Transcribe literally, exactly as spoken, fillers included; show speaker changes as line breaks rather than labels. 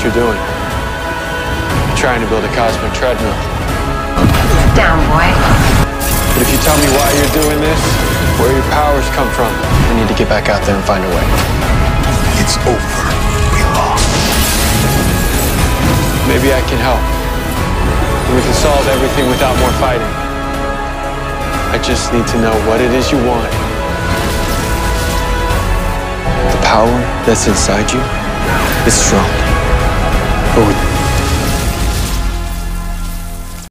what you're doing. You're trying to build a cosmic treadmill.
Sit down, boy.
But if you tell me why you're doing this, where your powers come from, we need to get back out there and find a way.
It's over. We lost.
Maybe I can help. We can solve everything without more fighting. I just need to know what it is you want. The power that's inside you is strong.